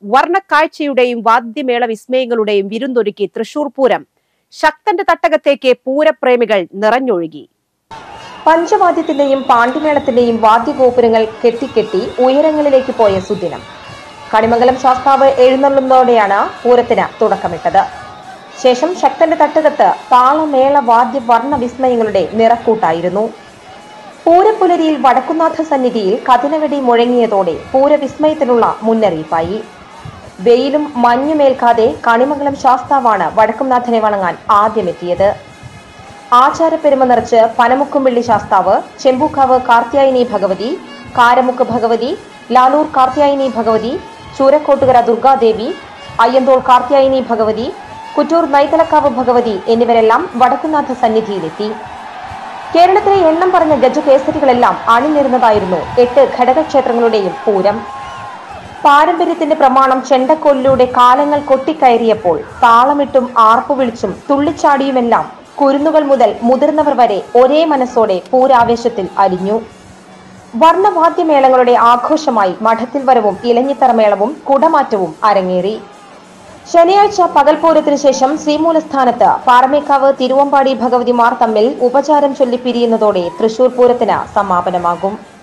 വർണ്ണക്കാഴ്ചയുടെയും വാദ്യമേള വിസ്മയങ്ങളുടെയും വിരുന്നൊരുക്കി തൃശൂർ പൂരം. ശക്തന്റെ തട്ടകത്തേക്ക് പൂരപ്രേമികൾ നിറഞ്ഞൊഴുകി. പഞ്ചവാദ്യത്തിന്റെയും പാണ്ടിമേളത്തിന്റെയും വാദ്യഗോപുരങ്ങൾ കെട്ടിക്കെട്ടി ഉയരങ്ങളിലേക്ക് പോയ സുദിനം. കണിമംഗലം ശാസ്താവ് എഴുന്നള്ളുന്നതോടെയാണ് പൂരത്തിന് തുടക്കമിട്ടത്. ശേഷം ശക്തന്റെ തട്ടകത്ത് താളമേള വാദ്യ വർണ്ണ വിസ്മയങ്ങളുടെ നിറക്കൂട്ടായിരുന്നു. പൂരപ്പുലരിയിൽ വടക്കുന്നാഥ സന്നിധിയിൽ കതിനവെടി മുഴങ്ങിയതോടെ പൂരവിസ്മയത്തിനുള്ള മുന്നറിയിപ്പായി. വെയിലും മഞ്ഞുമേൽക്കാതെ കണിമംഗലം ശാസ്താവാണ് വടക്കുംനാഥനെ വണങ്ങാൻ ആദ്യമെത്തിയത്. ആചാരപ്പെരുമ നിറച്ച് പനമുക്കുംവെള്ളി ശാസ്താവ്, ചെമ്പൂക്കാവ് കാർത്യായനി ഭഗവതി, കാരമുക്ക് ഭഗവതി, ലാലൂർ കാർത്യായനി ഭഗവതി, ചൂരക്കോട്ടുകര ദുർഗാദേവി, അയ്യന്തോൾ കാർത്യായനി ഭഗവതി, കുറ്റൂർ നൈതലക്കാവ് ഭഗവതി എന്നിവരെല്ലാം വടക്കുംനാഥ സന്നിധിയിലെത്തി. കേരളത്തിലെ എണ്ണം പറഞ്ഞ ഗജകേസരികളെല്ലാം അണിനിരുന്നതായിരുന്നു 8 ഘടകക്ഷേത്രങ്ങളുടെയും പൂരം. പാരമ്പര്യത്തിന്റെ പ്രമാണം ചെണ്ടക്കോലിലൂടെ കാലങ്ങൾ കൊട്ടിക്കയറിയപ്പോൾ താളമിട്ടും ആർപ്പു വിളിച്ചും തുള്ളിച്ചാടിയുമെല്ലാം കുരുന്നുകൾ മുതൽ മുതിർന്നവർ വരെ ഒരേ മനസ്സോടെ പൂരാവേശത്തിൽ അലിഞ്ഞു. വർണ്ണവാദ്യമേളങ്ങളുടെ ആഘോഷമായി മഠത്തിൽ വരവും ഇലഞ്ഞിത്തറമേളവും കുടമാറ്റവും അരങ്ങേറി. ശനിയാഴ്ച പകൽപൂരത്തിനു ശേഷം ശ്രീമൂലസ്ഥാനത്ത് പാറമേക്കാവ് തിരുവമ്പാടി ഭഗവതിമാർ തമ്മിൽ ഉപചാരം ചൊല്ലി പിരിയുന്നതോടെ തൃശൂർ പൂരത്തിന് സമാപനമാകും.